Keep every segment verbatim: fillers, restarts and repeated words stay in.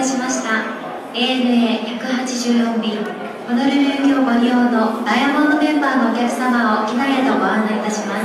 たしました エーエヌエーひゃくはちじゅうよん 便ホノルル行きをご利用のダイヤモンドメンバーのお客様を機内へとご案内いたします。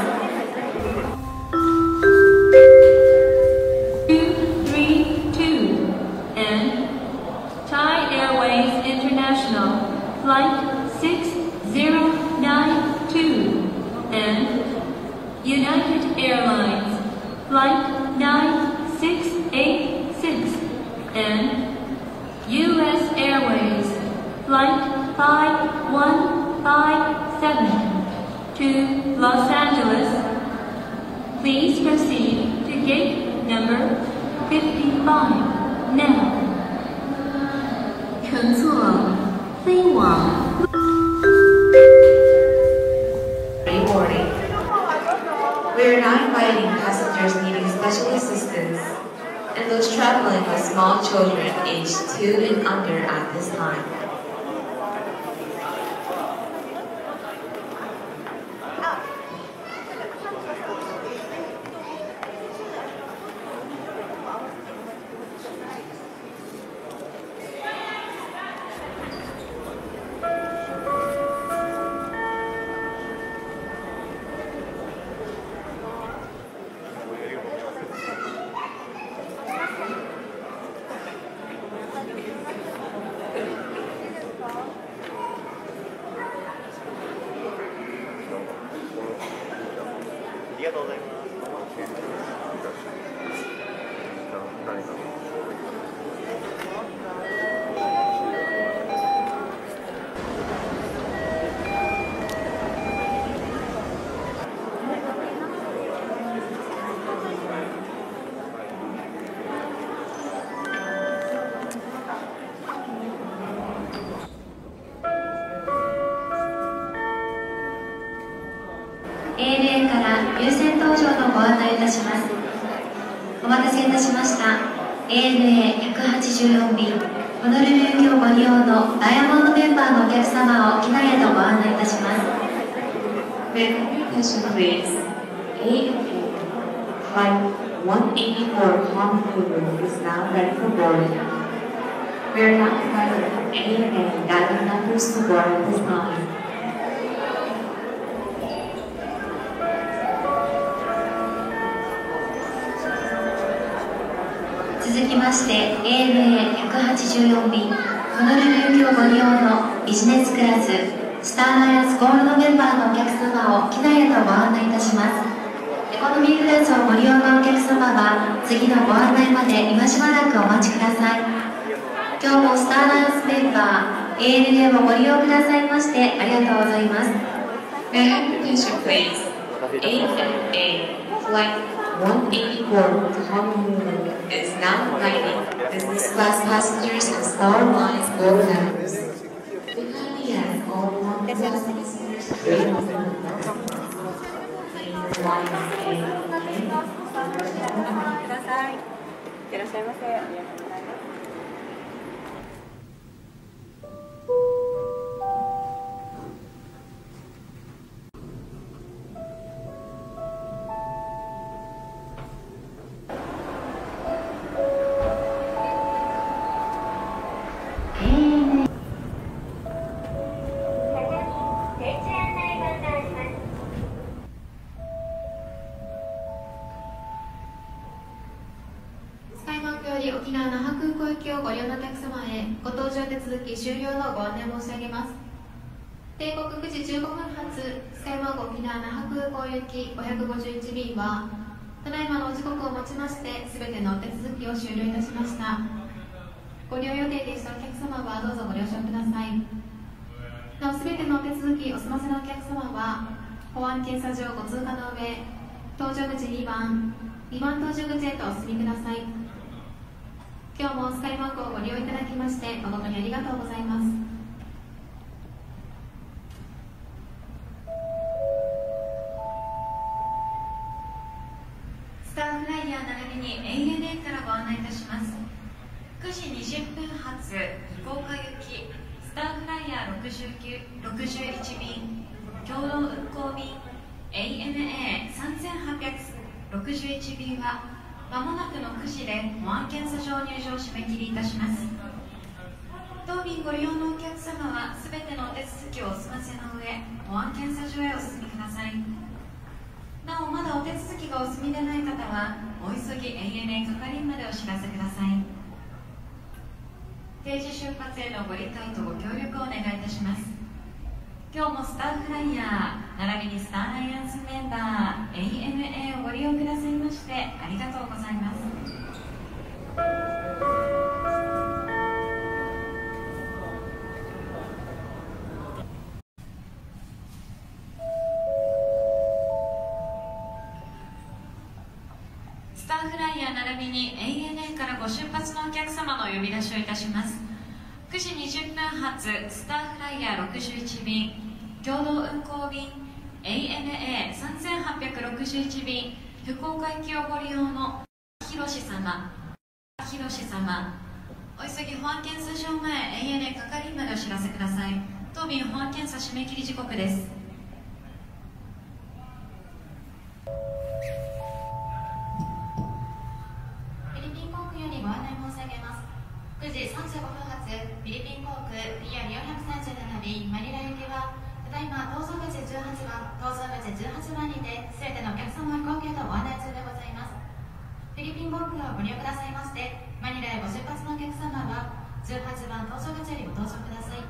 Thai Airways International Flight six zero nine two and United Airlines Flight nine six eight six and U S Airways Flight five one five seven to Los Angeles. Please proceed to gate number fifty-five now. 乘坐飞往 Rewarding. We are now inviting passengers needing special assistance and those traveling with small children aged two and under at this time. エーエヌエー から優先搭乗のご案内いたします。お待たせいたしました エーエヌエーひゃくはちじゅうよん 便ホノルル行きをご利用のダイヤモンドメンバーのお客様を機内へとご案内いたします。 With attention please. A N A Flight one eighty-four Honolulu is now ready for boarding. We are now inviting A N A diamond numbers to board at this time. 続きまして エーエヌエーひゃくはちじゅうよん 便ホノルル行きをご利用のビジネスクラススターアライアンスゴールドメンバーのお客様を機内へとご案内いたします。エコノミークラスをご利用のお客様は次のご案内まで今しばらくお待ちください。今日もスターアライアンスメンバー エーエヌエー をご利用くださいましてありがとうございます。 May I have your attention please? A N A Flight one eighty-four to Honolulu is now inviting business class passengers and Star Alliance Gold members. We kindly ask all one class passengers to wait on the Alliance A N A. ください。いってらっしゃいませ。ありがとうございます。 沖縄那覇空港行きをご利用のお客様へご搭乗手続き終了のご案内申し上げます。定刻くじじゅうごふん発スカイマーク沖縄那覇空港行きごひゃくごじゅういち便はただいまの時刻をもちましてすべてのお手続きを終了いたしました。ご利用予定でしたお客様はどうぞご了承ください。なおすべてのお手続きお済ませのお客様は保安検査場ご通過の上搭乗口にばんにばん搭乗口へとお進みください。今日もスカイマークをご利用いただきまして誠にありがとうございます。スターフライヤー並びに エーエヌエー からご案内いたします。くじにじゅっぷん発福岡行きスターフライヤーろくじゅうきゅう、ろくじゅういち便共同運航便 エーエヌエーさんぜんはっぴゃくろくじゅういち 便はまもなくのくじで保安検査場入場を締め切りいたします。当便ご利用のお客様はすべてのお手続きをお済ませの上、保安検査場へお進みください。なお、まだお手続きがお済みでない方はお急ぎ エーエヌエー 係員までお知らせください。定時出発へのご理解とご協力をお願いいたします。今日もスターフライヤー並びにスターアライアンスメンバー エーエヌエー をご利用くださいましてありがとうございます。スターフライヤー並びに エーエヌエー からご出発のお客様のお呼び出しをいたします。くじにじゅっぷん発スターフライヤーろくじゅういち便共同運航便 エーエヌエーさんぜんはっぴゃくろくじゅういち便福岡行きをご利用のひろし様ひろし様、お急ぎ保安検査場前 エーエヌエー 係員までお知らせください。当便保安検査締め切り時刻です。フィリピン航空よりご案内申し上げます。くじさんじゅうごふん発フィリピン航空 ピーアールよんひゃくさんじゅうなな 便マニラ行きはただいま搭乗口じゅうはちばん、搭乗口じゅうはちばんにてすべてのお客様を飛行機へとご案内中でございます。フィリピン航空をご利用くださいましてマニラへご出発のお客様はじゅうはちばん搭乗口よりご搭乗ください。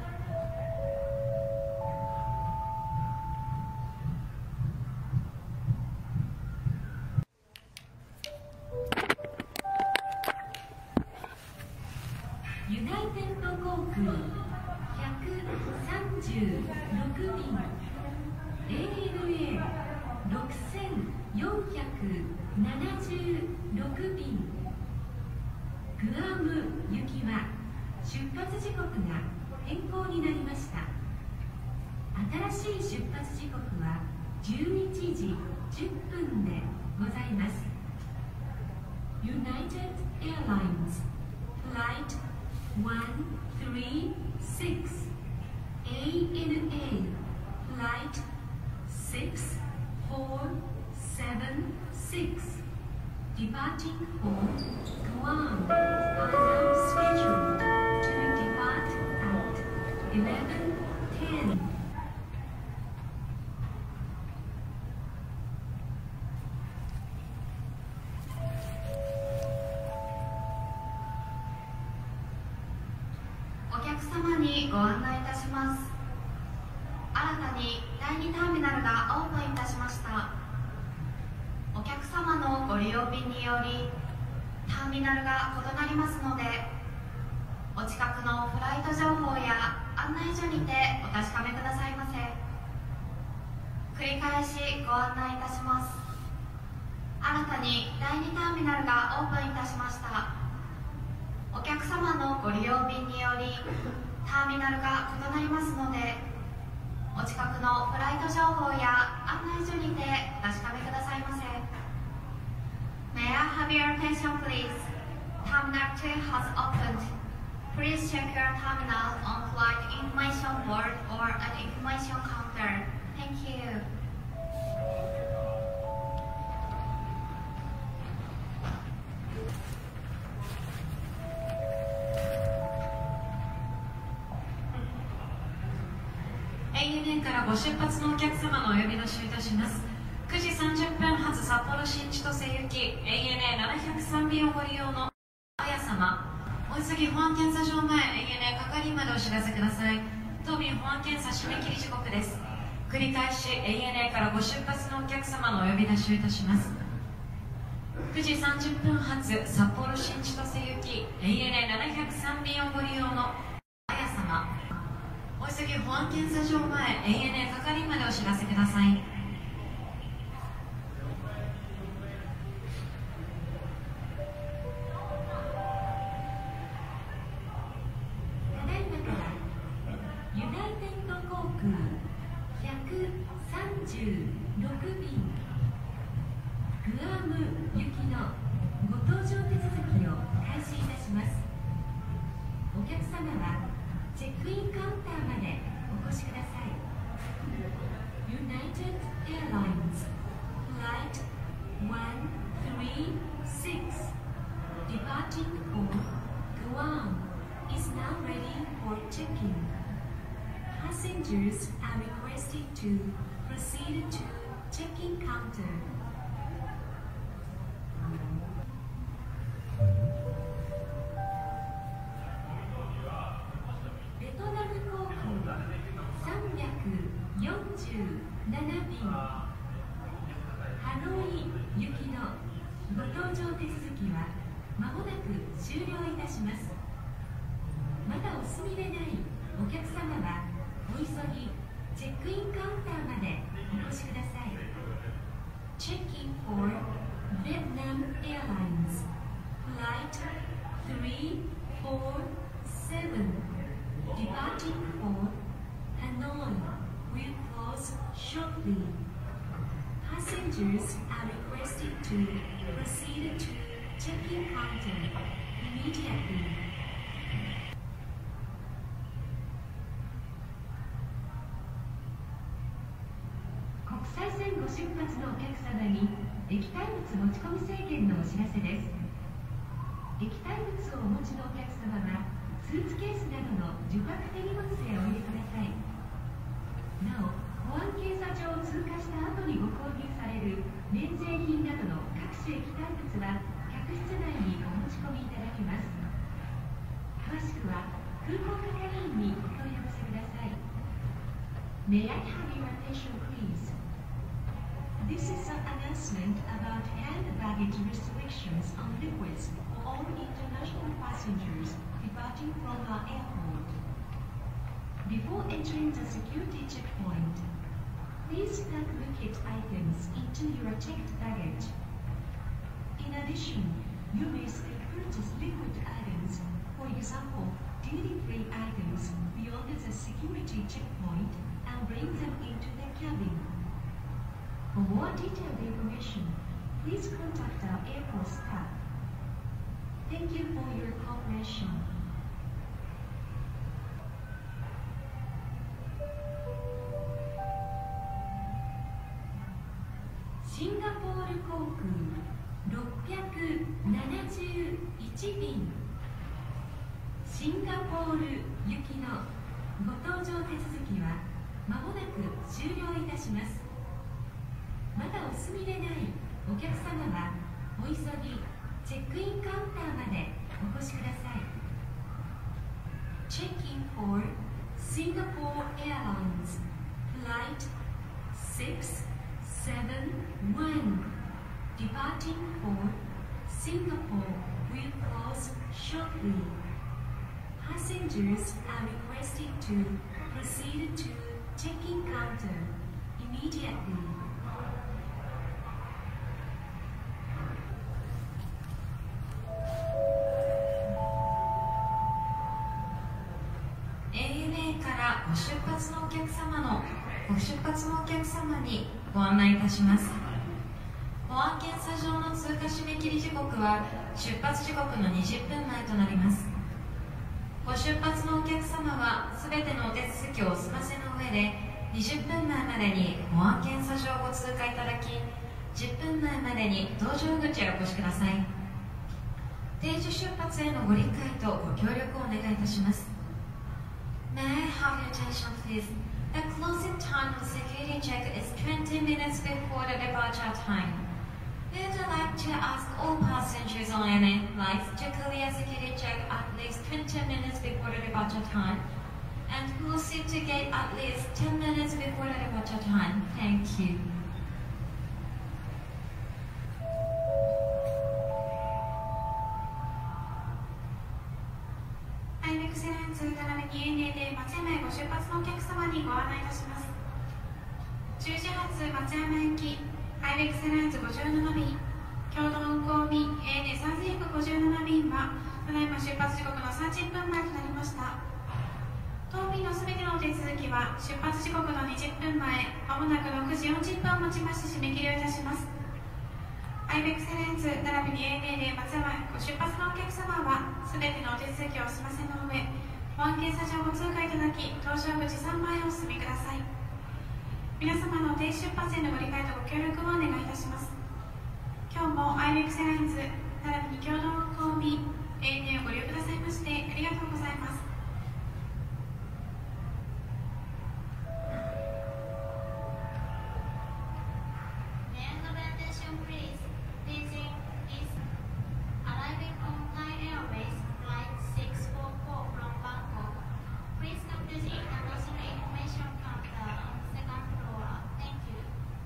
ユナイテッド航空ひゃくさんじゅうろく便 エーエヌエーろくせんよんひゃくななじゅうろく便グアム行きは出発時刻が変更になりました。新しい出発時刻はじゅういちじじゅっぷんでございます。 United Airlines Flight one three six エーエヌエー Flight six four seven six departing for Guam are now scheduled to depart at eleven ten. お客様にご案内いたします。新たにだいにターミナルがオープンいたしました。お客様のご利用便によりターミナルが異なりますので、お近くのフライト情報や案内所にてお確かめくださいませ。繰り返しご案内いたします。新たにだいにターミナルがオープンいたしました。お客様のご利用便によりターミナルが異なりますので、お近くのフライト情報や案内所にてお確かめくださいませ。 May I have your attention please? Terminal two has opened. Please check your terminal on flight information board or at information counter. Thank you. エーエヌエー からご出発のお客様のお呼び出しをいたします。くじさんじゅっぷん発札幌新千歳行き エーエヌエーななひゃくさん便をご利用のあや様、お急ぎ保安検査場前 エーエヌエー 係員までお知らせください。当便保安検査締め切り時刻です。繰り返し エーエヌエー からご出発のお客様のお呼び出しをいたします。くじさんじゅっぷん発札幌新千歳行き エーエヌエーななひゃくさん便をご利用のあや様、お急ぎ保安検査場前 エーエヌエー 係員までお知らせください。 ただいまからユナイテッド航空ひゃくさんじゅうろく便グアム行きのご搭乗手続きを開始いたします。お客様はチェックインカウンターまでお越しください。 United Airlines Flight one three six Passengers are requested to proceed to check-in counter. ベトナム航空さんびゃくよんじゅうなな便、ハノイ行きのご搭乗手続きはまもなく終了いたします。まだお済みでないお客様はお急ぎチェックインカウンターまでお越しください。 Check-in for Vietnam Airlines Flight three four seven departing for Hanoi will close shortly. Passengers are requested to proceed to check-in counter immediately. 国際線ご出発のお客様に液体物持ち込み制限のお知らせです。液体物をお持ちのお客様はスーツケースなどの受託手荷物へお入れください。なお、保安検査場を通過した後にご購入される免税品などの各種液体物は客室内にお持ち込みいただきます。詳しくは空港係員にお問い合わせください。 May I have your attention, please? This is an announcement about hand baggage restrictions on liquids for all international passengers departing from our airport. Before entering the security checkpoint, please pack liquid items into your checked baggage. In addition, you may still purchase liquid items, for example, duty-free items, beyond the security checkpoint and bring them into the cabin. For more detailed information, please contact our airport staff. Thank you for your cooperation. シンガポール航空ろっぴゃくななじゅういち便、シンガポール行きのご搭乗手続きはまもなく終了いたします。まだお済みでないお客様はお急ぎチェックインカウンターまでお越しください。 Check-in for Singapore Airlines Flight six seven one departing for Singapore will close shortly. Passengers are requested to proceed to check-in counter immediately. エーエヌエー からご出発のお客様のご出発のお客様にご案内いたします。保安検査場の通過締め切り時刻は出発時刻のにじゅっぷんまえとなります。ご出発のお客様はすべてのお手続きをお済ませの上でにじゅっぷんまえまでに保安検査場をご通過いただき、じゅっぷんまえまでに搭乗口へお越しください。定時出発へのご理解とご協力をお願いいたします。 May I have your attention, please? The closing time of the security check is twenty minutes before the departure time. We would like to ask all passengers on any flights to clear security check at least twenty minutes before the departure time, and proceed to gate at least ten minutes before the departure time. Thank you. アイベックスエアラインズ並びに エーエヌエー で松山へご出発のお客様にご案内いたします。じゅうじ発松山行きアイベックスエアラインズごじゅうなな便、共同運航便 エーエヌエーさんぜんひゃくごじゅうなな便はただいま出発時刻のさんじゅっぷんまえとなりました。当便のすべてのお手続きは出発時刻のにじゅっぷんまえ、まもなくろくじよんじゅっぷんをもちまして締め切りをいたします。アイベックスエアラインズ並びに エーエヌエー で松山へご出発のお客様はすべてのお手続きをお済ませの上、保安検査場を通過いただき、搭乗口さんまんへお進みください。皆様の定時出発へのご理解とご協力をお願いいたします。今日もアイベックスエアラインズ並びに共同運航便 エーエヌエー をご利用くださいましてありがとうございます。 Attention please. Beijing is arriving on Thai Airways flight six four four from Bangkok. Please come to the international information counter on the second floor. Thank you.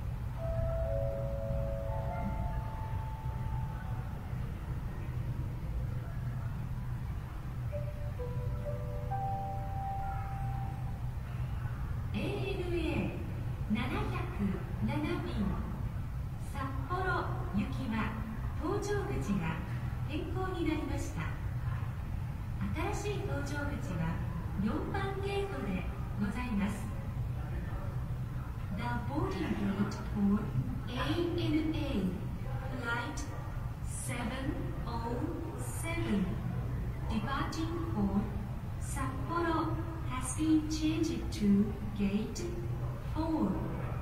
エーエヌエーななひゃくなな 便札幌行きは搭乗口が変更になりました。新しい搭乗口はよんばんゲートでございます。 The boarding gate for エーエヌエー Flight seven oh seven departing for Sapporo has been changed to Gate four.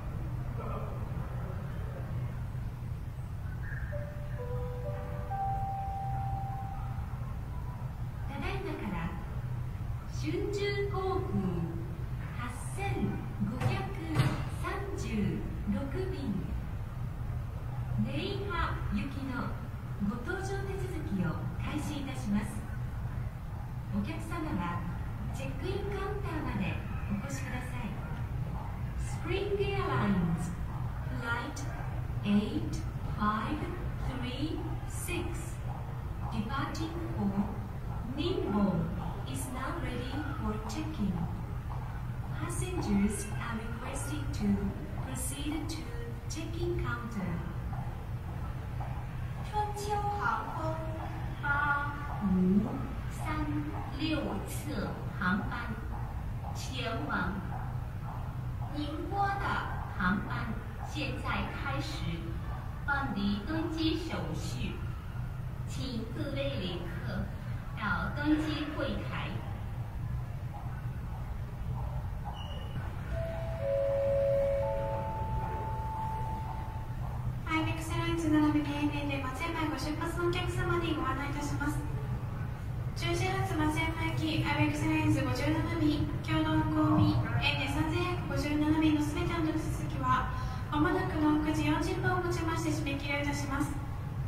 ただいまから春秋航空はっせんごひゃくさんじゅうろく便レイハ行きのご搭乗手続きを開始いたします。お客様はチェックインカウンターまでお越しください。Spring Airlines Flight eight five three six departing for Ningbo is now ready for check-in. Passengers are requested to proceed to check-in counter. 春秋航空八五三六次航班前往宁波的航班现在开始办理登机手续，请各位旅客到登机柜台。アイベックス ラインズ並び エーエヌエー で松山へご出発のお客様にご案内いたします。じゅうじ発松山行きアイベックス ラインズごじゅうなな便、共同運行便、エンネさんぜんひゃくごじゅうなな便のすべての手続きはまもなくのくじよんじゅっぷんをもちまして締め切りをいたします。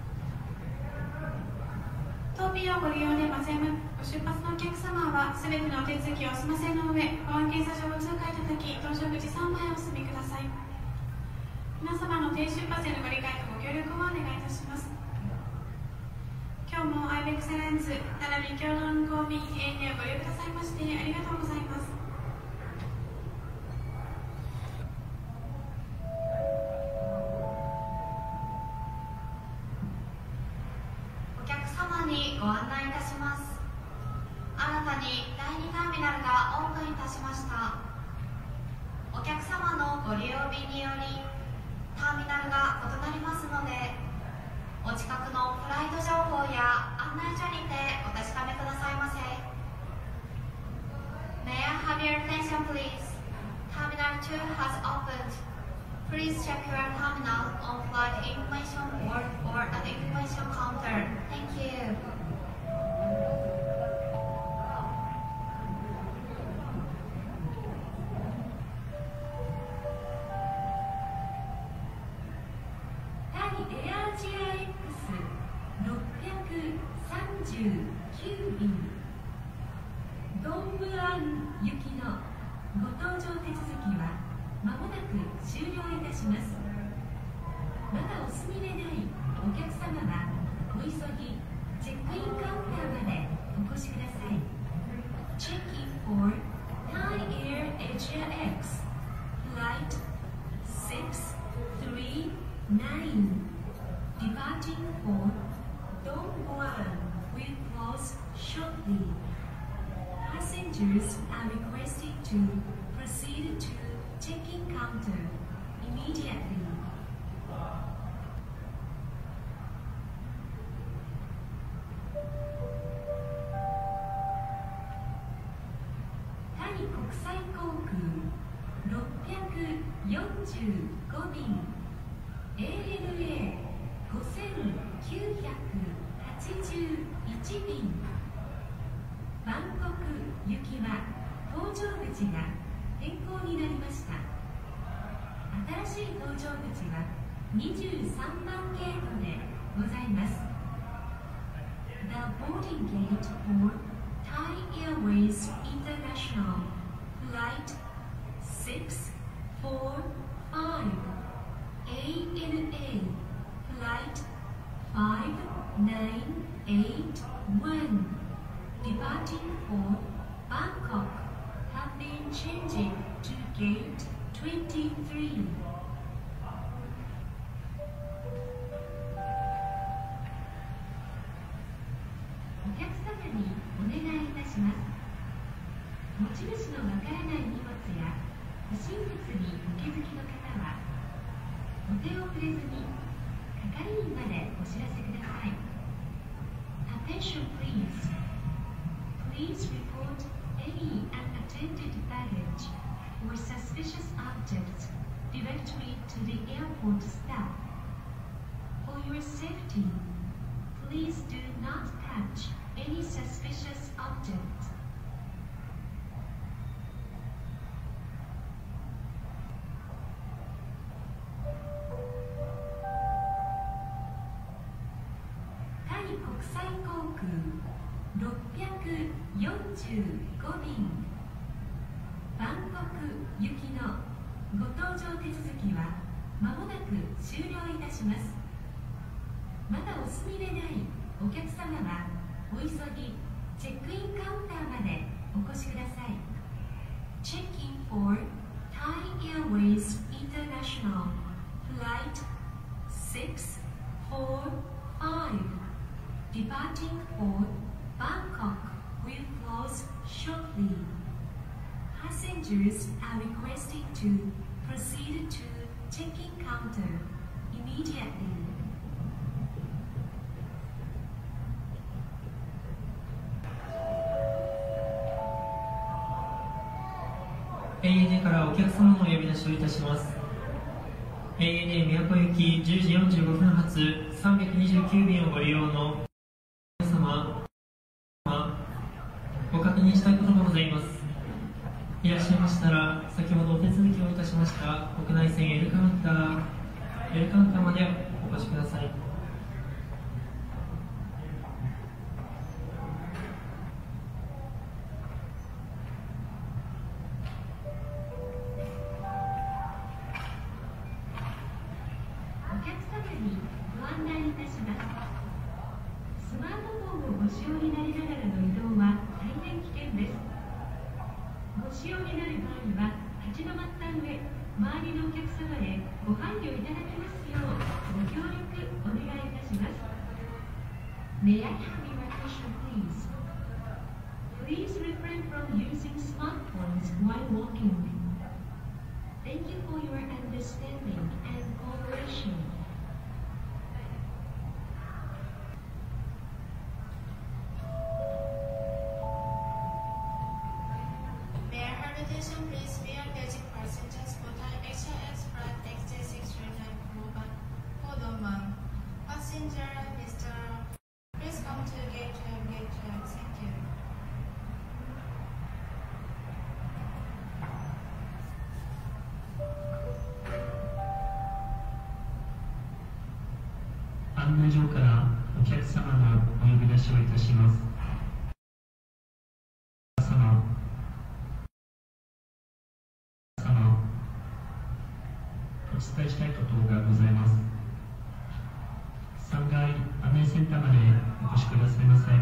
当便をご利用で松山ご出発のお客様はすべてのお手続きをお済ませの上、保安検査場を通過いただき、搭乗口さんまいお進みください。皆様の低出発へのご理解とご協力をお願いいたします。今日もアイベックス ラインズ並び共同運行便 エーエヌエー をご利用くださいましてありがとうございます。お客様にご案内いたします。新たにだいにターミナルがオープンいたしました。お客様のご利用日によりターミナルが異なりますので、お近くのフライト情報や案内所にてお確かめくださいませ。 May I have your attention please? Terminal two has opened. Please check your terminal on flight information board or at the information counter. Thank you. ドンムアン行きのご搭乗手続きはまもなく終了いたします。まだお済みでないお客様はお急ぎチェックインカウンターまでお越しください。 Check-in for Thai Air Asia X Flight six three nine departing for Dongguan will close shortly. Passengers are requested to proceed to check-in counter immediately. タイ国際航空ろっぴゃくよんじゅうご便 エーエヌエーごせんきゅうひゃくはちじゅういち便バンコク行きは搭乗口が変更になりました。新しい搭乗口はにじゅうさんばんゲートでございます。 The boarding gate for Thai Airways International Flight six four five A N A Flight five nine eight one departing for Bangkok have been changed to gate twenty-three. お客様にお願いいたします。持ち主のわからない荷物や不審物にお気づきの方はお手を触れずに係員までお知らせください。 Attention please. Please report any unattended baggage or suspicious objects directly to the airport staff. For your safety, please do not touch any suspicious objects. タイ国際航空ろっぴゃくよんじゅうご便バンコク行きのご搭乗手続きはまもなく終了いたします。まだお済みでないお客様はお急ぎチェックインカウンターまでお越しください。 Check-in for Thai Airways International Flight six four five departing for Bangkok will close shortly. Passengers are requested to proceed to check-in counter immediately. エーエヌエー からお客様のお呼び出しをいたします。 エーエヌエー 宮古行きじゅうじよんじゅうごふん発さんびゃくにじゅうきゅう便をご利用の皆様、ご確認したいことがございます。いらっしゃいましたら、先ほどお手続きをいたしました国内線 L カウンター L カウンターまでお越しください。 お客様にご案内いたします。スマートフォンをご使用になりながらの移動は大変危険です。ご使用になる場合は立ち止まった上、周りのお客様へご配慮いただきますようご協力お願いいたします。 May I have your attention please? Please refrain from using smartphones while walking. Thank you for your understanding and cooperation. May I have attention please? We are gauging passengers for Thai Express flight X J six three nine for Dongman. Passenger Mister Please come to gate twelve, gate twelve. Thank you. 案内所からお客様のお呼び出しをいたします。様、様、お伝えしたいことがございます。さんがい案内センターまでお越しくださいませ。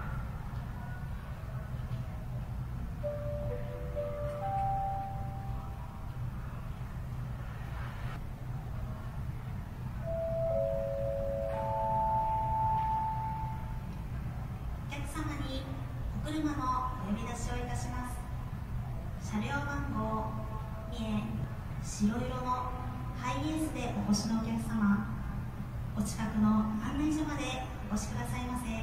お客様にお車のお呼び出しをいたします。車両番号にえ白色のハイエースでお越しのお客様、お近くの案内所までお越しくださいませ。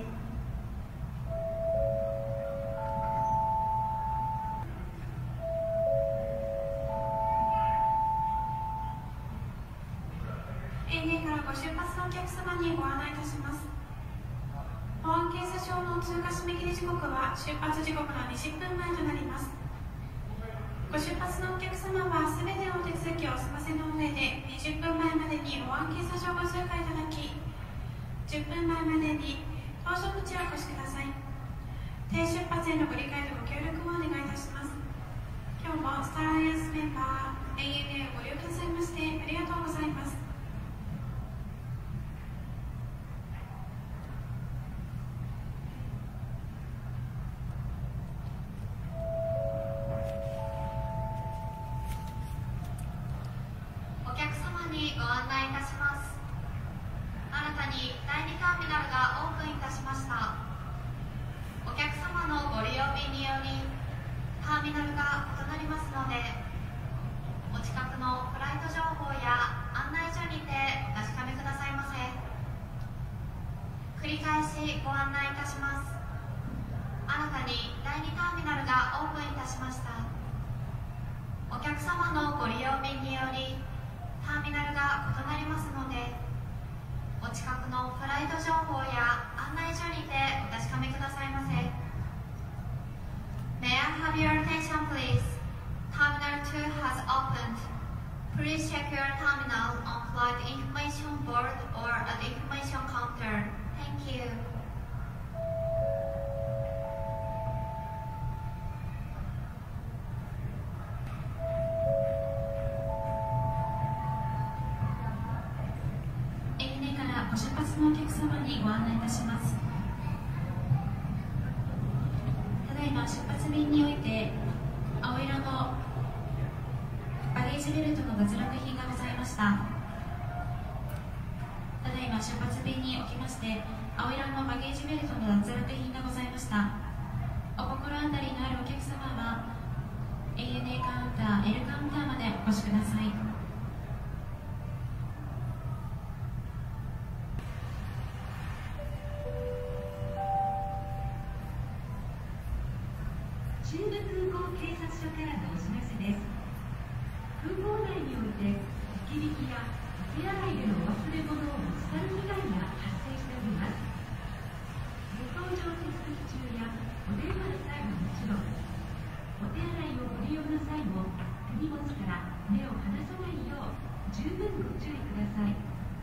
エーエヌエー からご出発のお客様にご案内いたします。保安検査場の通過締め切り時刻は出発時刻のにじゅっぷんまえとなります。ご出発のお客様はすべての手続きをお済ませの上でにじゅっぷんまえまでにに保安検査場をご通過いただき、じゅっぷんまえまでに搭乗口へお越しください。低出発へのご理解とご協力をお願いいたします。今日もスターアライアンスメンバー エーエヌエー をご利用くださいましてありがとうございます。 お客様にご案内いたします。新たにだいにターミナルがオープンいたしました。お客様のご利用便によりターミナルが異なりますので、お近くのフライト情報や案内所にてお確かめくださいませ。繰り返しご案内いたします。新たにだいにターミナルがオープンいたしました。お客様のご利用便によりターミナルが異なりますので、お近くのフライト情報や案内所にてお確かめくださいませ。 May I have your attention please? Terminal two has opened. Please check your terminal on flight information board or at the information counter. Thank you. ご出発のお客様にご案内いたします。ただいま出発便において青色のバゲージベルトの脱落品がございました。ただいま出発便におきまして青色のバゲージベルトの脱落品がございました。お心当たりのあるお客様は エーエヌエー カウンター L カウンターまでお越しください。 中部空港警察署からのお知らせです。空港内において置き引きやお手洗いでの忘れ物を持ち去る被害が発生しております。ご搭乗手続き中やお電話の際はもちろん、お手洗いをご利用の際も手荷物から目を離さないよう十分ご注意ください。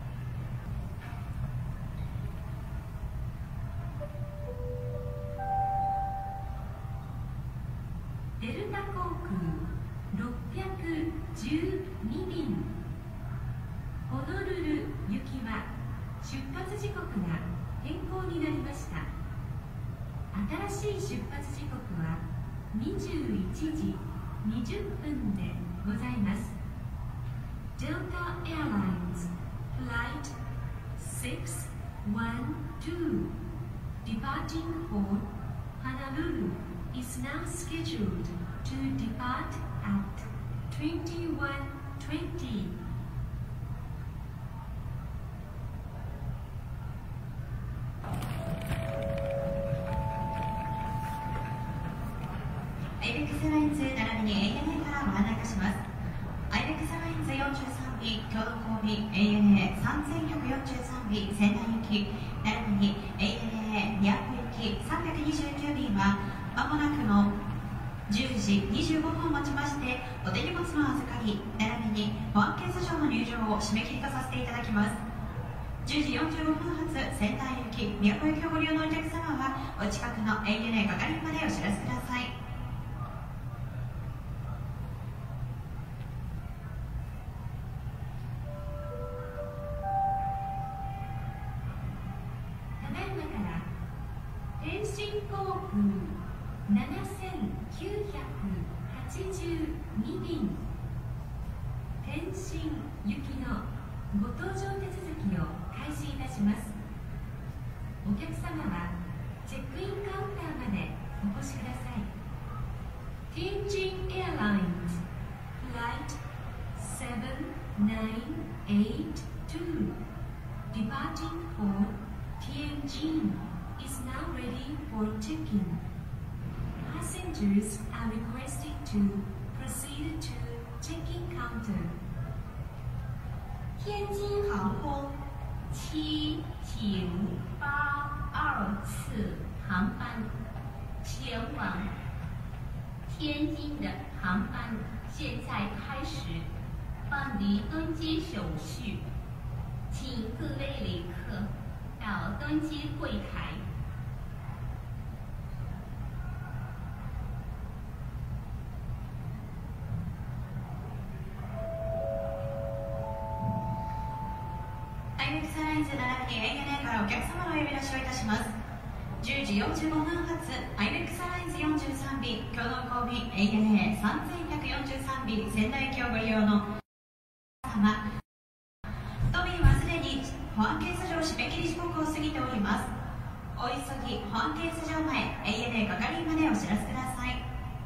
デルタ航空ろっぴゃくじゅうにびんホノルル行きは出発時刻が変更になりました。新しい出発時刻はにじゅういちじにじゅっぷんでございます。 Delta Airlines Flight six one two departing for Honolulu is now scheduled to depart at twenty-one twenty. アイベックスエアラインズ並びに エーエヌエー からご案内いたします。アイベックスエアラインズよんじゅうさんび共同航便 エーエヌエーさんぜんひゃくよんじゅうさんび仙台行き並びに エーエヌエーにひゃく行きさんびゃくにじゅうきゅう便はまもなくのじゅうじにじゅうごふんをもちましてお手荷物の預かり並びに保安検査場の入場を締め切りとさせていただきます。じゅうじよんじゅうごふん発仙台行き宮古行きをご利用のお客様はお近くの エーエヌエー 係員までお知らせください。 ただいまから天津航空ななせんきゅうひゃくはちじゅうにびん天津行きのご搭乗手続きを開始いたします。お客様はチェックインカウンターまでお越しください。天津 Airlines Flight seven nine eight two departing for Tianjin is now ready for check-in. Passengers are requested to proceed to check-in counter. 天津航空七九八二次航班前往天津的航班现在开始办理登机手续。 请各位旅客到登机柜台。 アイベックスアラインズ並びに エーエヌエー からお客様のお呼び出しをいたします。じゅうじよんじゅうごふん発 アイベックスアラインズよんじゅうさんび共同航便 エーエヌエーさんぜんひゃくよんじゅうさんび仙台行きをご利用の様、当便はすでに保安検査場締め切り時刻を過ぎております。お急ぎ保安検査場前 エーエヌエー 係員までお知らせください。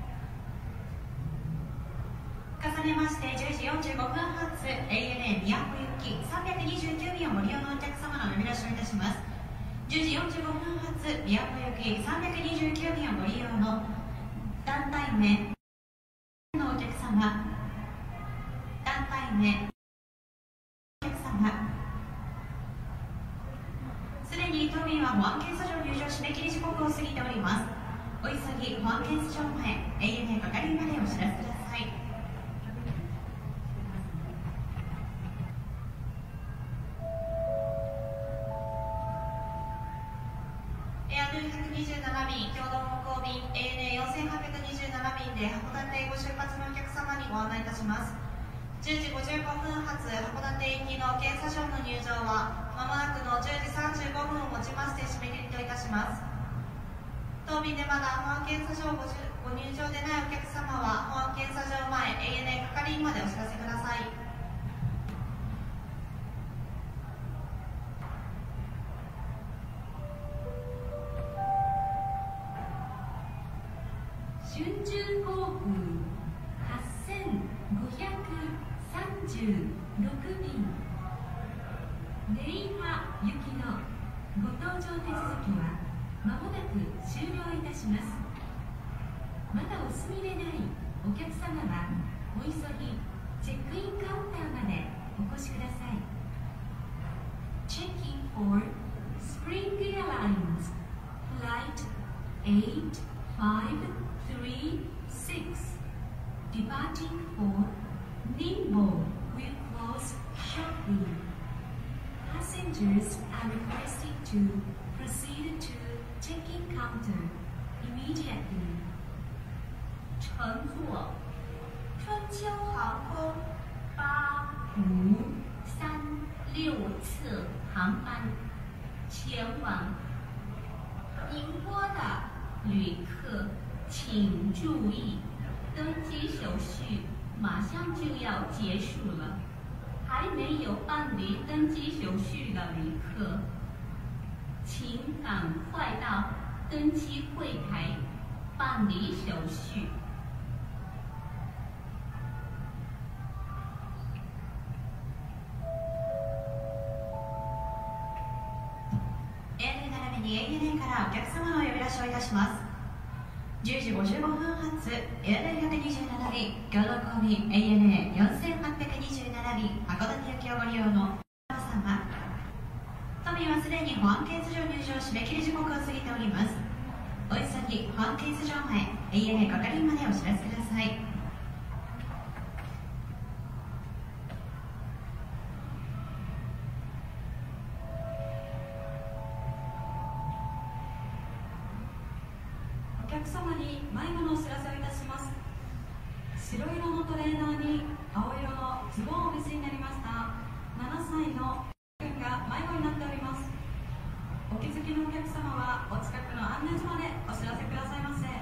重ねましてじゅうじよんじゅうごふん発 エーエヌエー 宮古行きさんびゃくにじゅうきゅう便をご利用のお客様のお呼び出しをいたします。じゅうじよんじゅうごふん発宮古行きさんびゃくにじゅうきゅう便をご利用の団体名のお客様、団体名お客様、すでに当便は保安検査場入場締め切り時刻を過ぎております。お急ぎ保安検査場前 エーエヌエー 係員までお知らせください。エアルひゃくにじゅうなな便共同航空便 エーエヌエーよんせんはっぴゃくにじゅうなな便で函館ご出発のお客様にご案内いたします。じゅうじごじゅうごふん発函館行きの検査場の入場はまもなくのじゅうじさんじゅうごふんをもちまして締め切りといたします。当便でまだ保安検査場ごご入場でないお客様は保安検査場前 エーエヌエー 係員までお知らせください。 春秋航空はっせんごひゃくさんじゅうろく便、練馬行きのご搭乗手続きはまもなく終了いたします。まだお済みでないお客様はお急ぎチェックインカウンターまでお越しください。 Checking for Spring Airlines Flight eight five three six departing for Ningbo will close shortly. Passengers are requested to proceed to check-in counter immediately. 乘坐春秋航空八五三六次航班前往宁波的旅客请注意，登机手续马上就要结束了，还没有办理登机手续的旅客，请赶快到登机柜台办理手续。 エーエヌエー 並びに エーエヌエー からお客様のお呼び出しをいたします。じゅうじごじゅうごふん発 エーエヌエーひゃくにじゅうなな便共同航便 エーエヌエーよんせんはっぴゃくにじゅうなな便函館行きをご利用の皆様、都民はすでに保安検査場入場締め切り時刻を過ぎております。お急ぎ保安検査場前 エーエヌエー 係員までお知らせください。 お客様に迷子のお知らせをいたします。白色のトレーナーに青色のズボンをお召しになりましたななさいの君が迷子になっております。お気づきのお客様はお近くの案内所までお知らせくださいませ。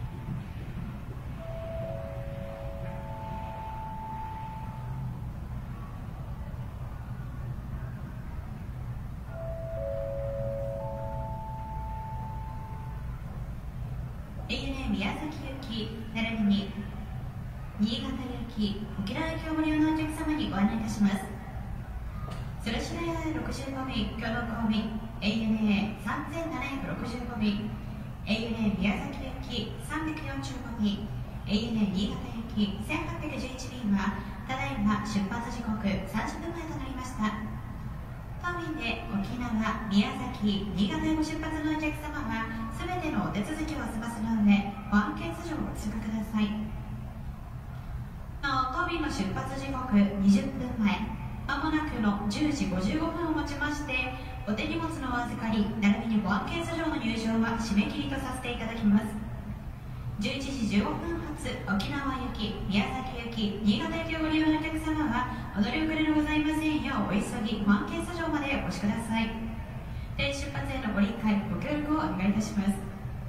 エーエヌエー 宮崎行き並びに新潟行き沖縄行きをご利用のお客様にご案内いたします。鶴島屋ろくじゅうご便共同航便 エーエヌエーさんぜんななひゃくろくじゅうご便 エーエヌエー 宮崎行きさんびゃくよんじゅうご便 エーエヌエー 新潟行きせんはっぴゃくじゅういち便はただいま出発時刻さんじゅっぷんまえとなりました。当便で沖縄、宮崎、新潟へご出発のお客様はすべてのお手続きを済ませの上、保安検査場をご通過ください。なお当便の出発時刻にじゅっぷんまえ、まもななくのじゅうじごじゅうごふんをもちましてお手荷物のお預かり並びに保安検査場の入場は締め切りとさせていただきます。じゅういちじじゅうごふん発沖縄行き、宮崎行き、新潟行きをご利用のお客様はお乗り遅れのございませんようお急ぎ保安検査場までお越しください。定出発へのご理解ご協力をお願いいたします。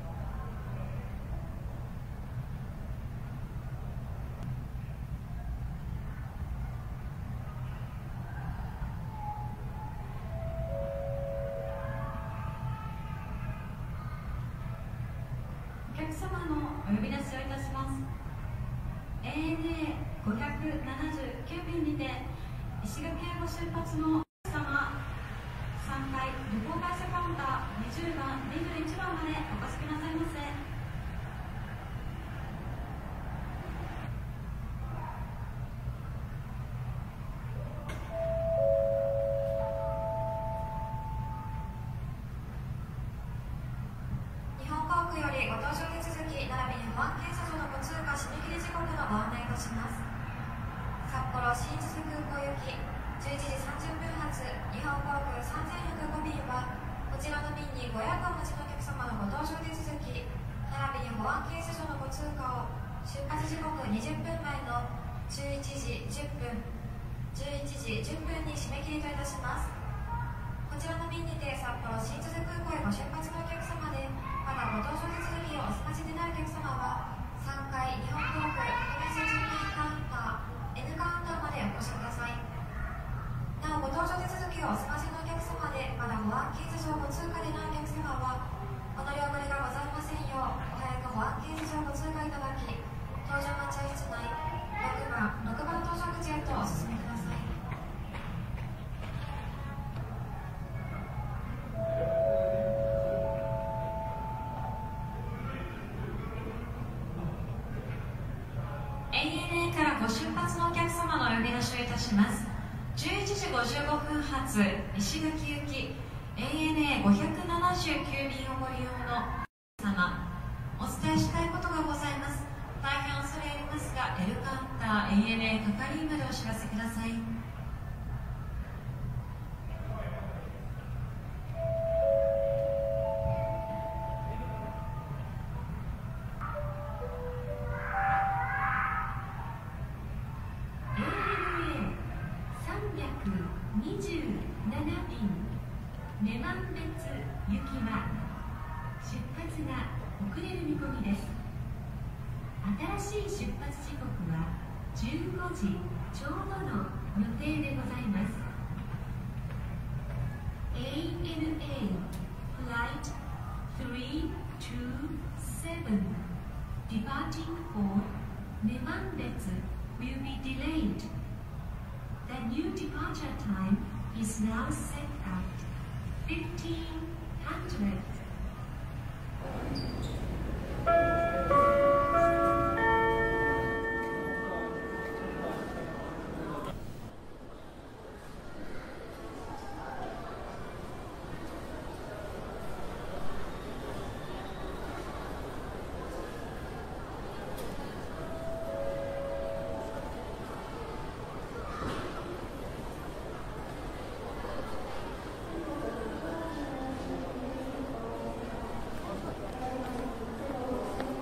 お客様のお呼び出しをいたします。 エーエヌエーごひゃくななじゅうきゅう 便にて石垣へご出発のお客様さんかい旅行会社カウンターにじゅうばんにじゅういちばんまでお越しくださいませ。 日本航空よりご搭乗手続き並びに保安検査所のご通過締め切り時刻のご案内いたします。札幌新千歳空港行きじゅういちじさんじゅっぷん発日本航空さんぜんひゃくご便はこちらの便にご予約をお持ちのお客様のご搭乗手続き並びに保安検査所のご通過を出発時刻にじゅっぷんまえのじゅういちじじゅっぷんじゅういちじじゅっぷんに締め切りといたします。こちらの便にて札幌新千歳空港へご出発のお客様でまだご搭乗手続きをお済ませでないお客様はさんかい日本航空特別人員カウンター N カウンターまでお越しください。なおご搭乗手続きをお済ませのお客様でまだ保安検査場ご通過でないお客様はお乗り遅れがございませんようお早く保安検査場ご通過いただき搭乗待合室内ろくばんろくばん搭乗口へとお進みください。エーエヌエー からご出発のお客様のお呼び出しをいたします。じゅういちじごじゅうごふん発石垣行き エーエヌエーごひゃくななじゅうきゅう 便をご利用の皆様、お伝えしたいことがございます。大変恐れ入りますが L カウンター エーエヌエー 係員までお知らせください。 にじゅうなな便女満別行きは出発が遅れる見込みです。新しい出発時刻はじゅうごじちょうどの予定でございます。 エーエヌエー Flight three two seven departing for 女満別 will be delayed. The new departure time is now set at fifteen hundred. お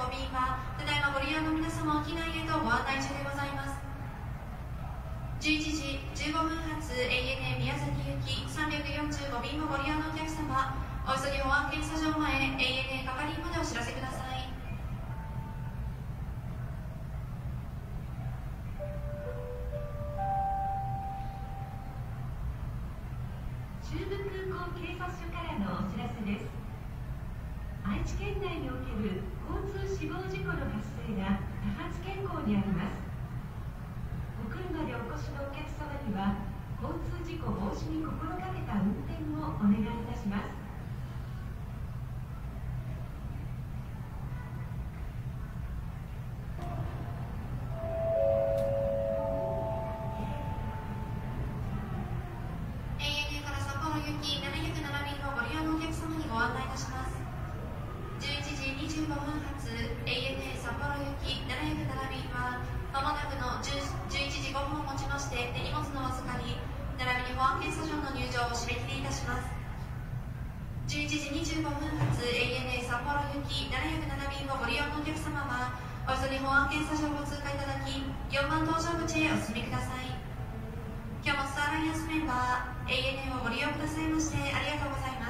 ご便はただいまご利用の皆様を機内へとご案内中でございます。じゅういちじじゅうごふん発 エーエヌエー 宮崎行きさんびゃくよんじゅうご便をご利用のお客様、お急ぎ保安検査場前 エーエヌエー 係員までお知らせください。 中部空港警察署からのお知らせです。愛知県内における交通死亡事故の発生が多発傾向にあります。お車でお越しのお客様には交通事故防止に心がけた運転をお願いいたします。 じゅういちじにじゅうごふん発 エーエヌエー 札幌行きななひゃくなな便をご利用のお客様はお急ぎ保安検査場を通過いただきよんばん搭乗口へお進みください。今日もスターアライアンスメンバー エーエヌエー をご利用くださいましてありがとうございます。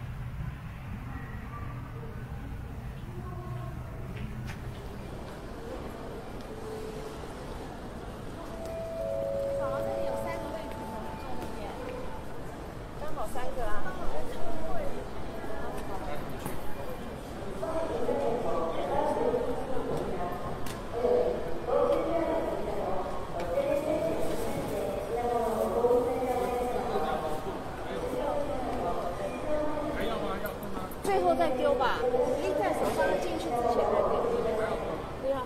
最后再丢吧，拎在手上进去之前再丢。不要。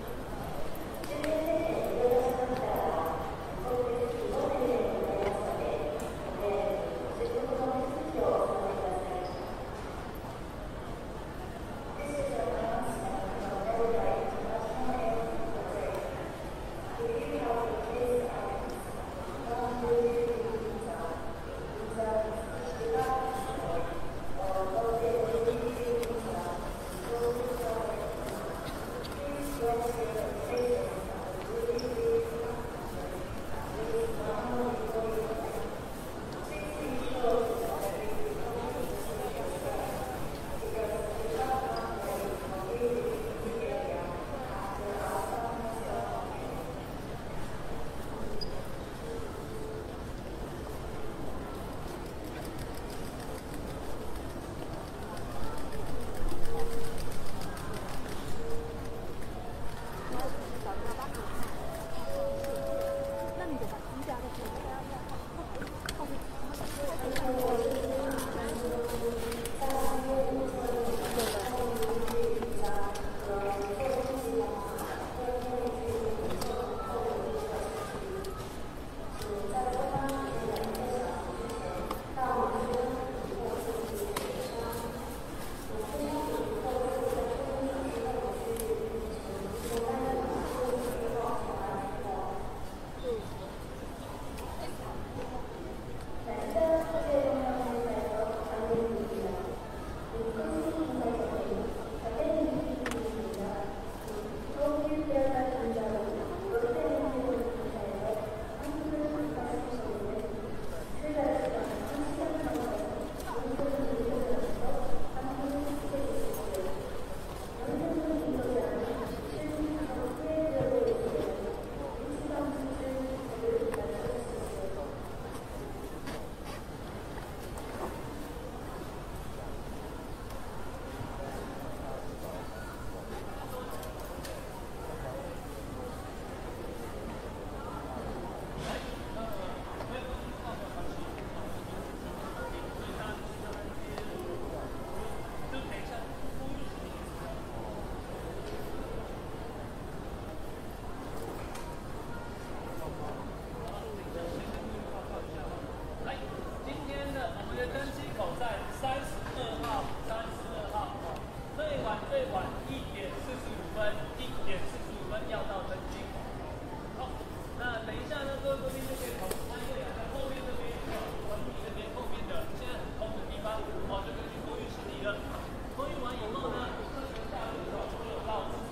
托运完以后呢，客人下车的时候就有到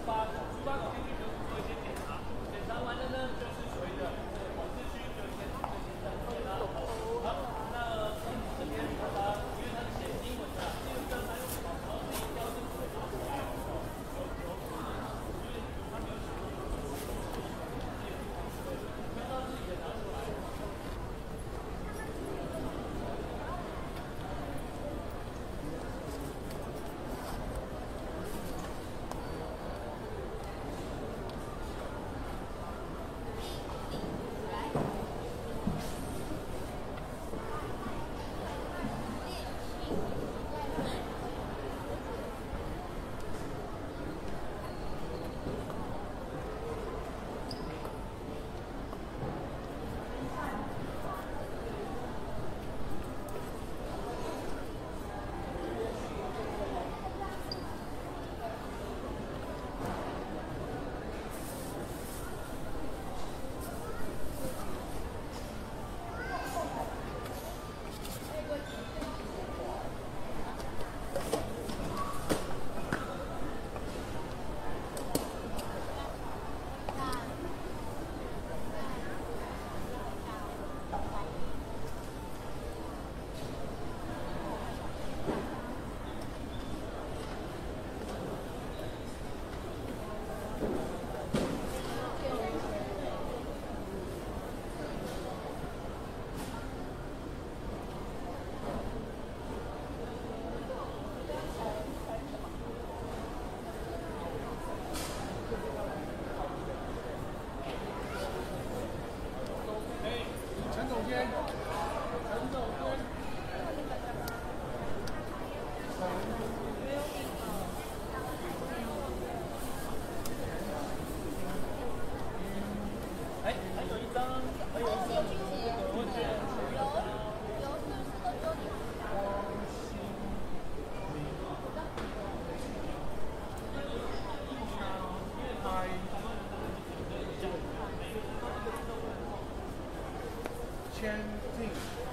前进。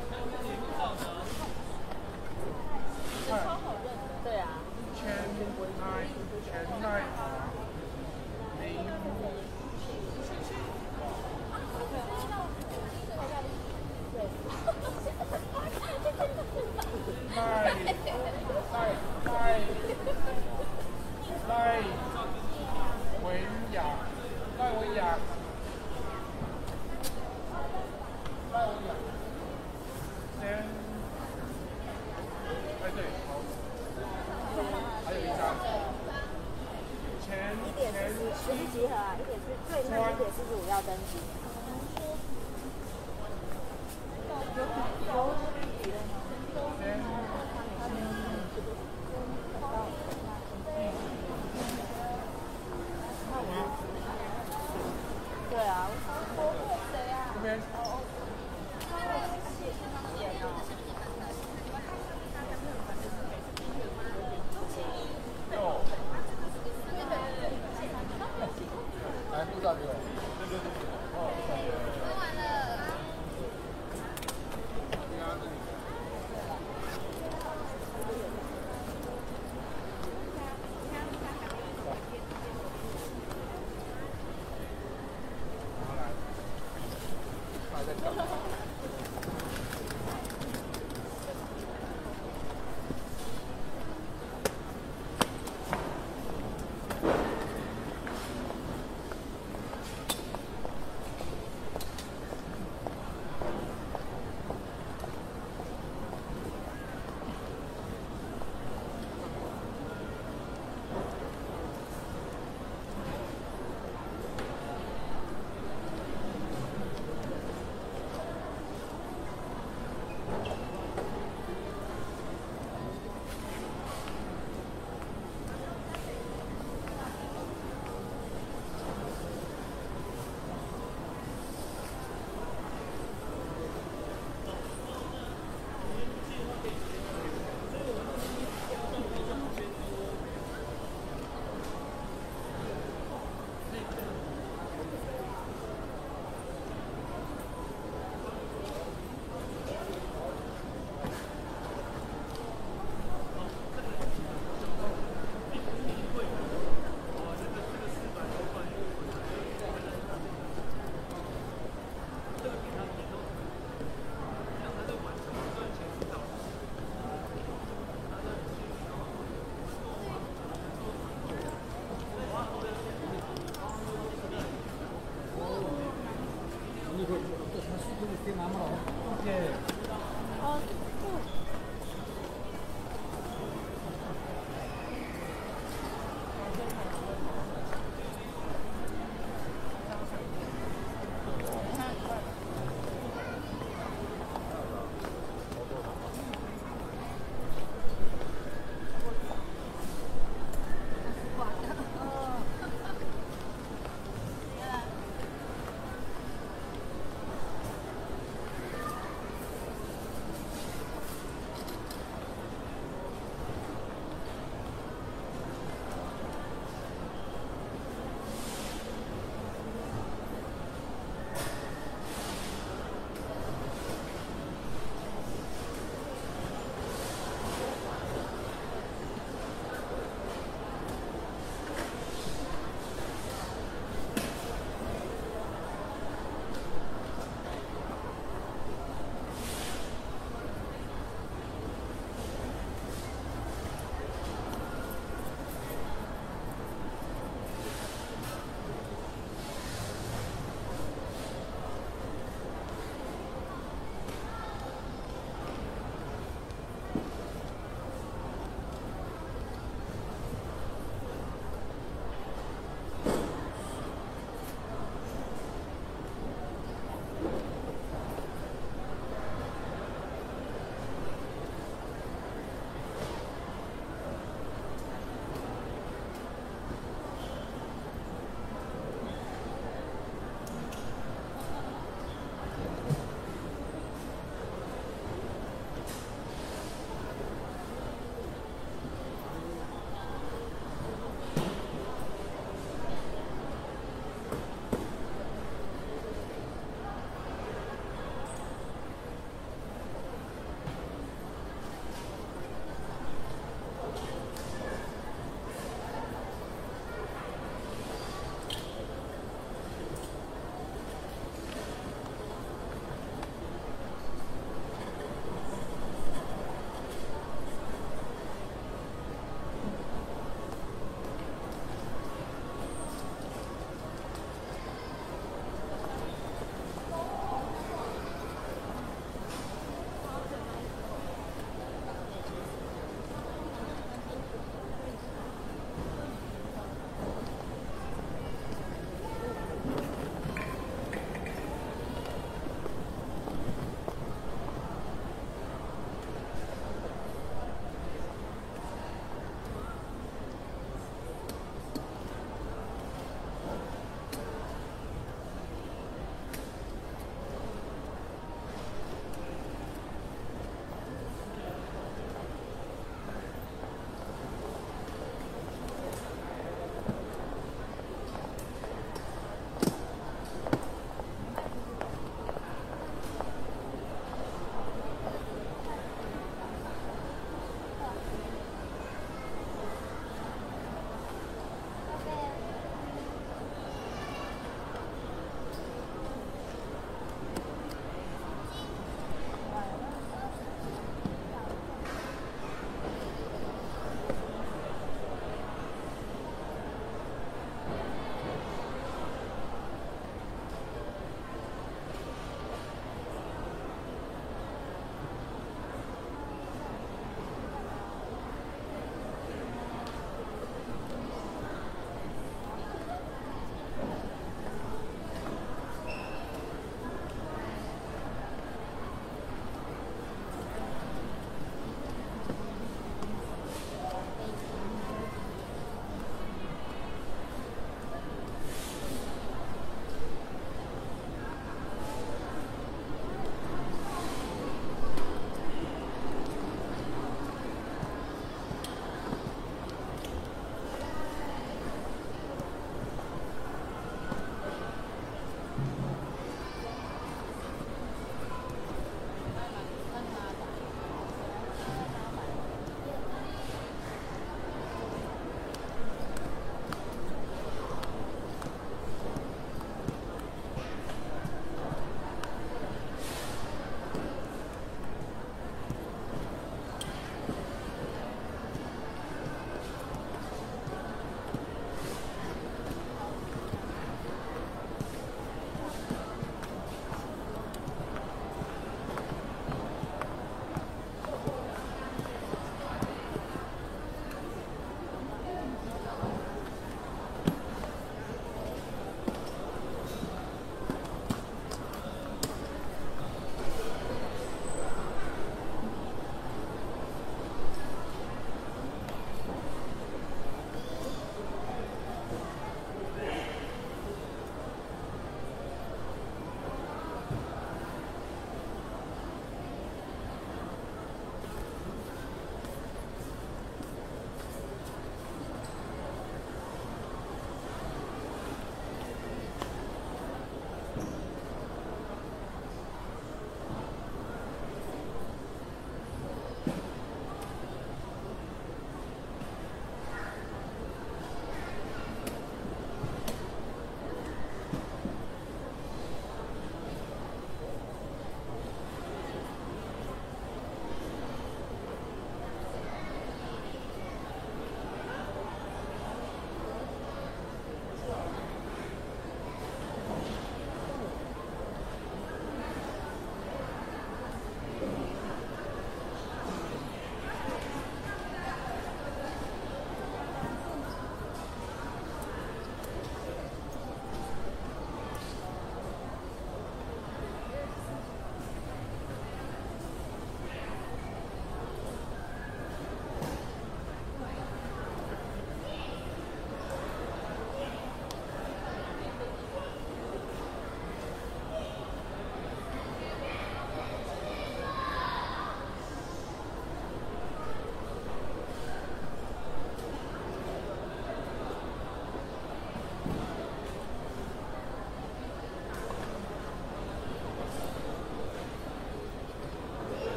超好认的。对啊。 前来，前来，零。来，来，来，来，维亚，来维亚，来维亚，先，哎对，好，还有一张，前一点四十，不是集合啊，一点是最慢一点四十五要登机。对啊，我会谁啊？ 这边。哦。来，护照给我。对对对。哦。 喝完了。 你看这里。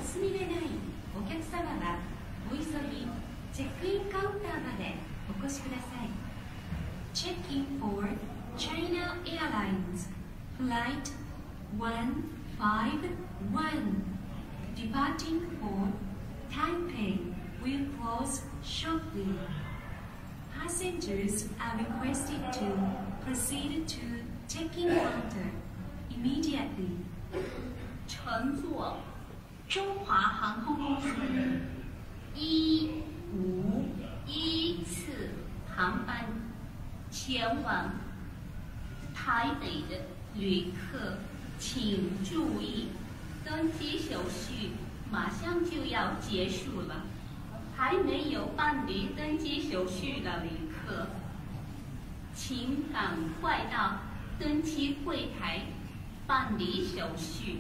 休みでないお客様はお急ぎチェックインカウンターまでお越しください。 Check-in for China Airlines Flight one five one departing for Taipei will close shortly. Passengers are requested to proceed to check-in counter immediately. 乘坐中华航空公司一五一次航班前往台北的旅客，请注意，登机手续马上就要结束了，还没有办理登机手续的旅客，请赶快到登机柜台办理手续。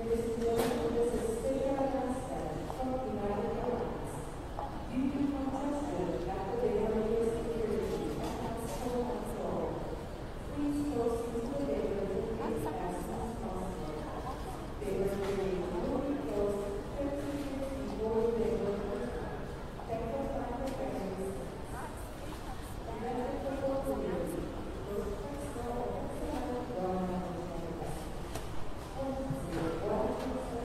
Thank you.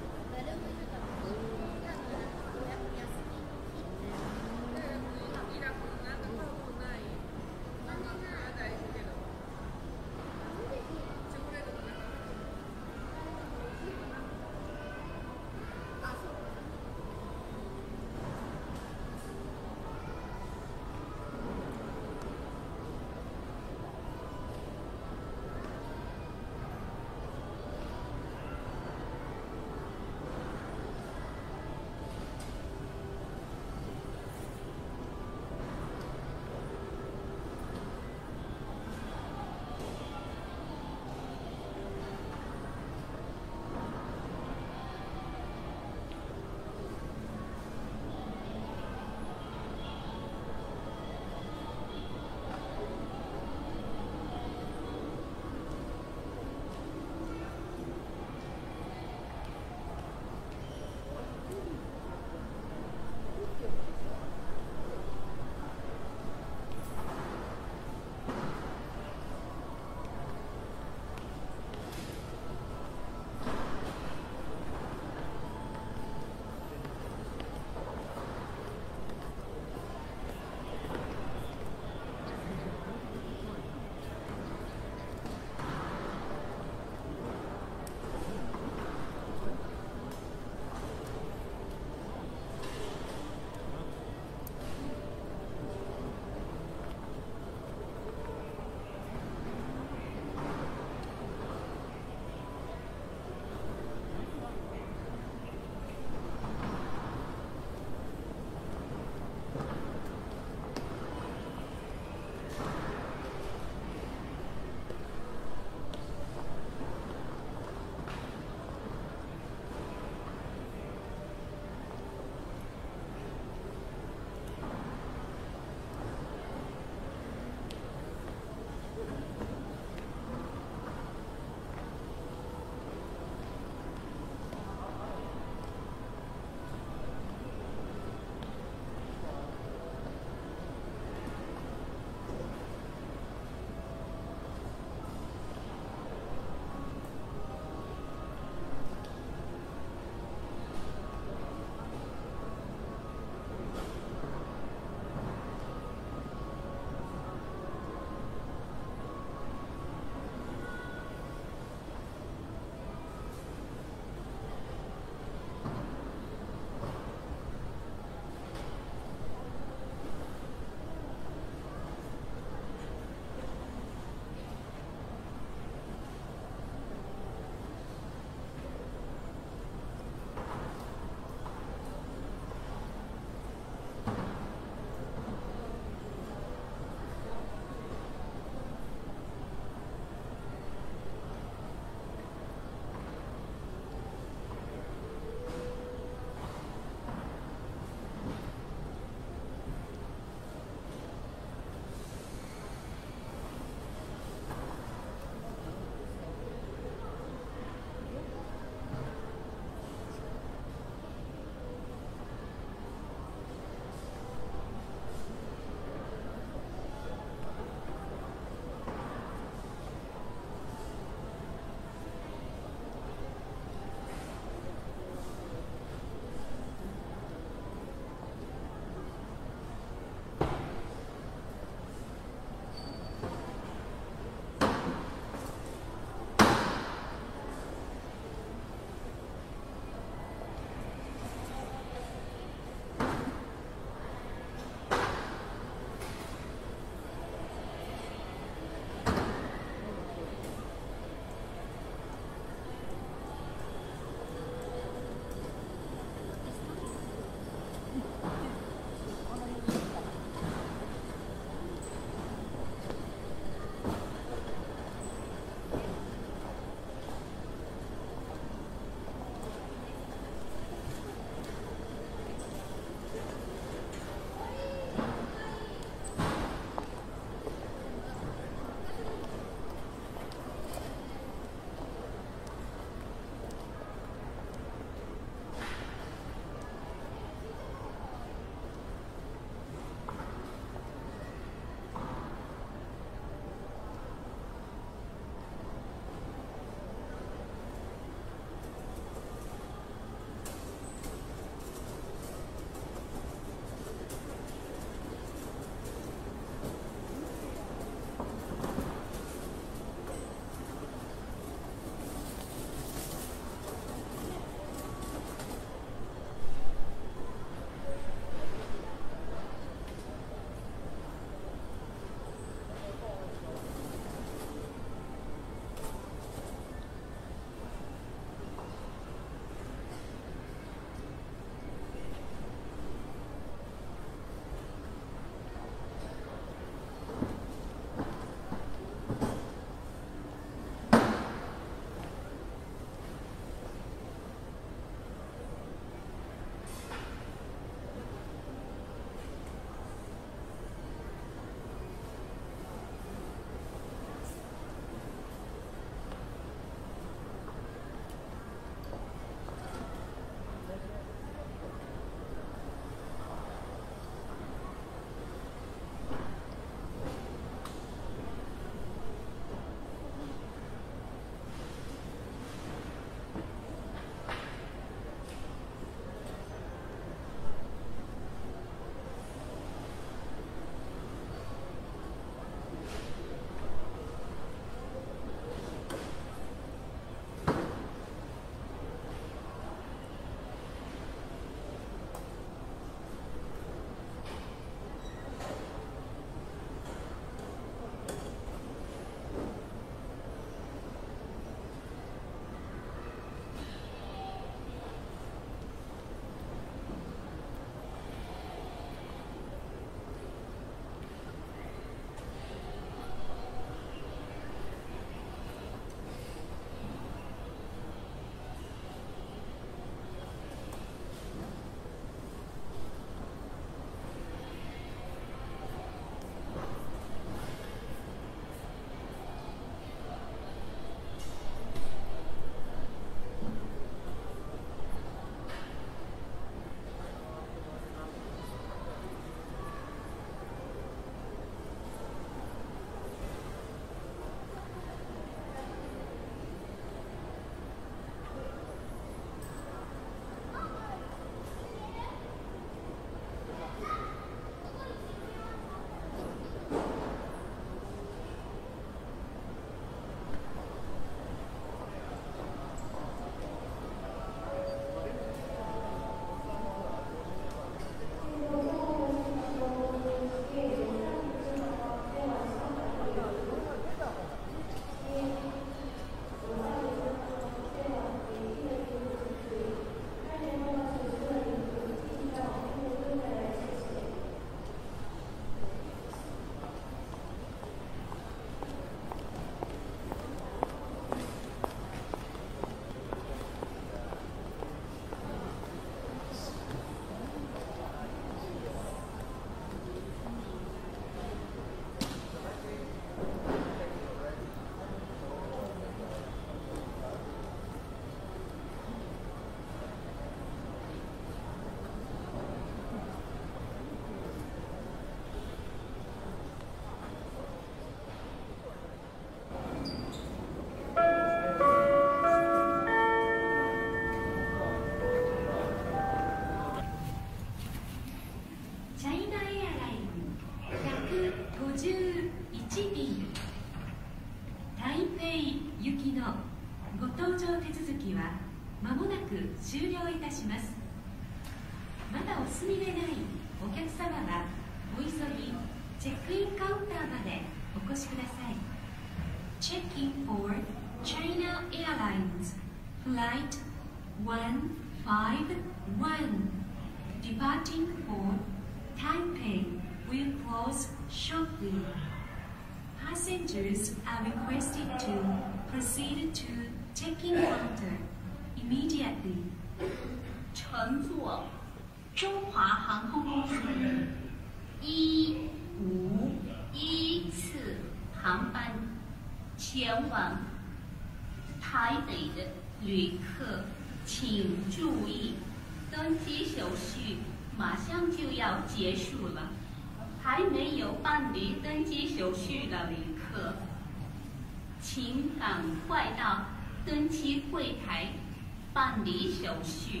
きはまもなく終了いたします。まだお済みでないお客様はお急ぎチェックインカウンターまでお越しください。 Checking for China Airlines Flight one five one departing for Taipei will close shortly. Passengers are requested to proceed to check-in counter immediately. 乘坐中华航空公司一五一次航班前往台北的旅客，请注意，登机手续马上就要结束了，还没有办理登机手续的旅客，请赶快到登机柜台办理手续。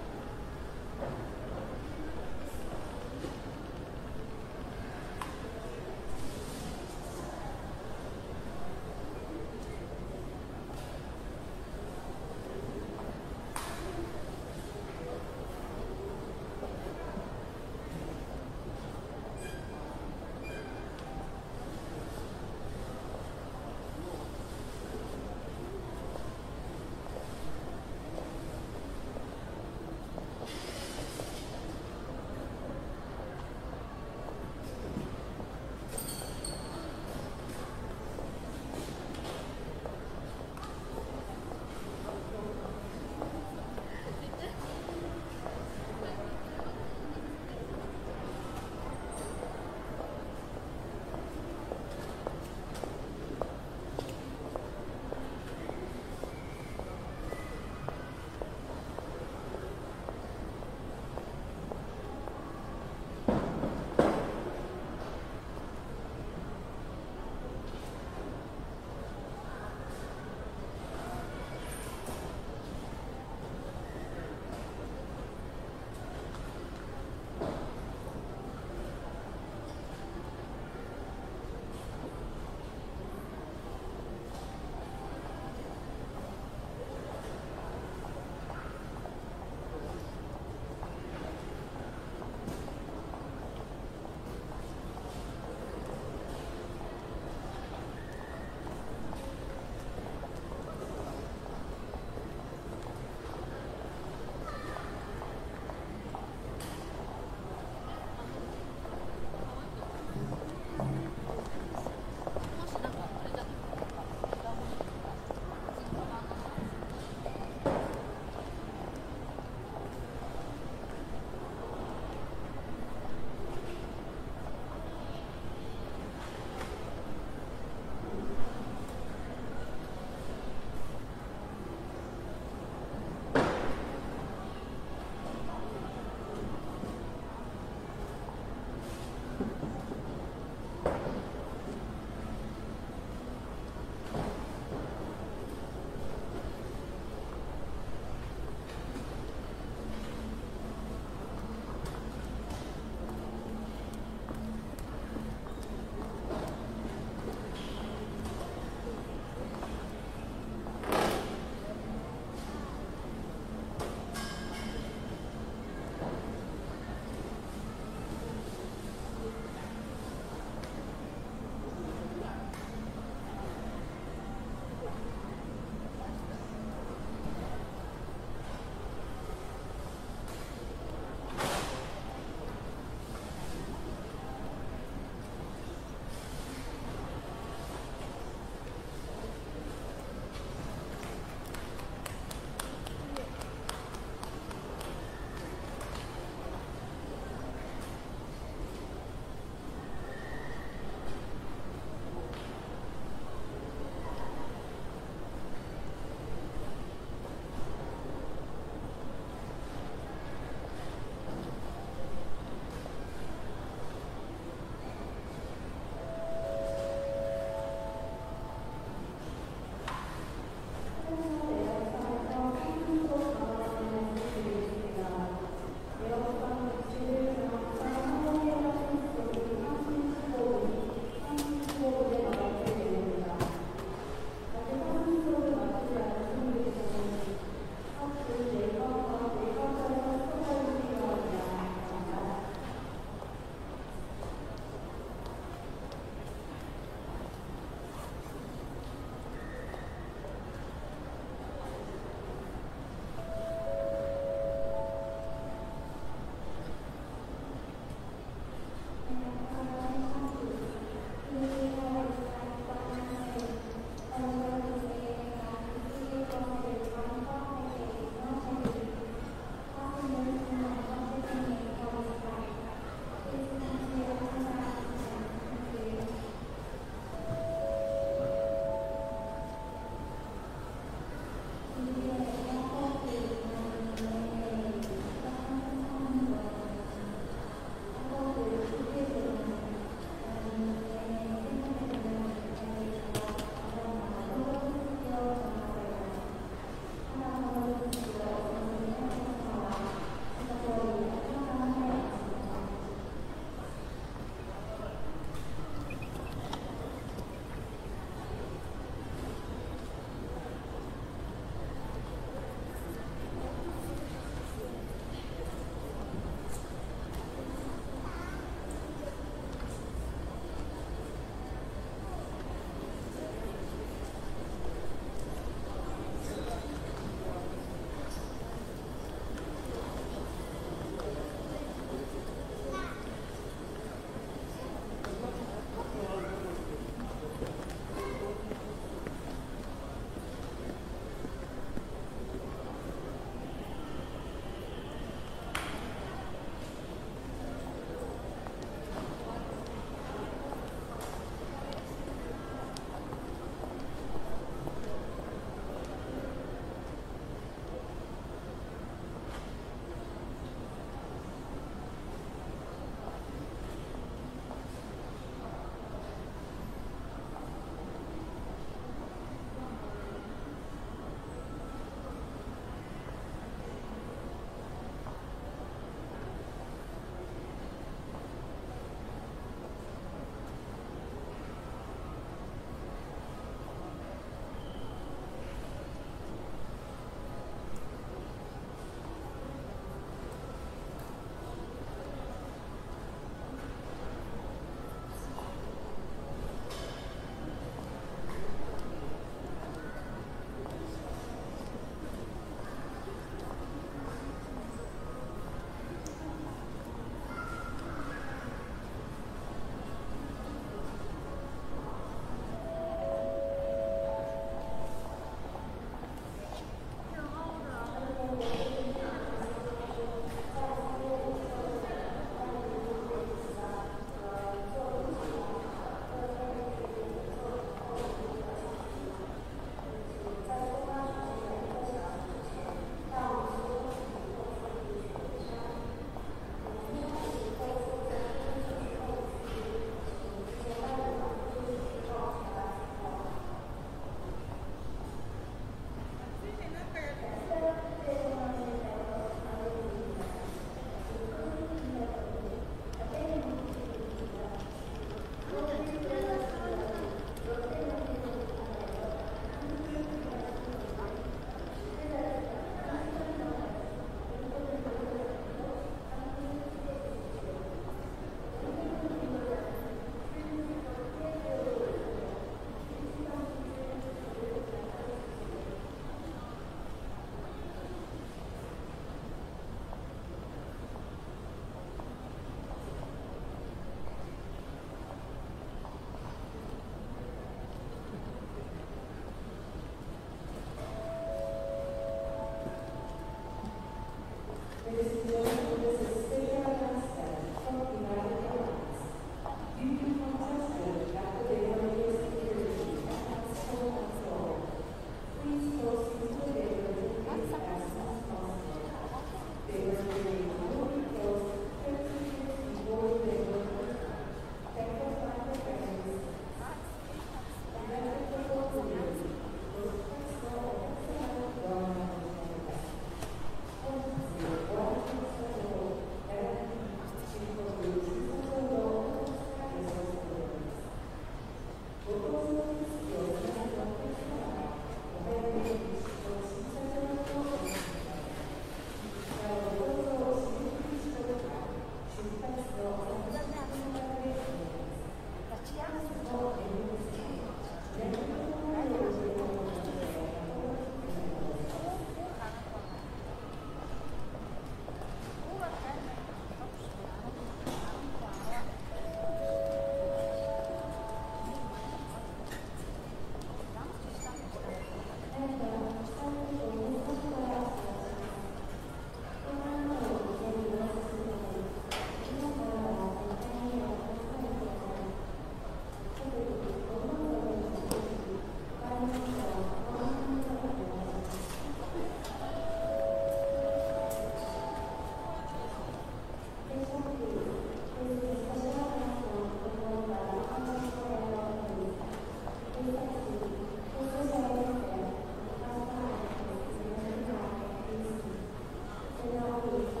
う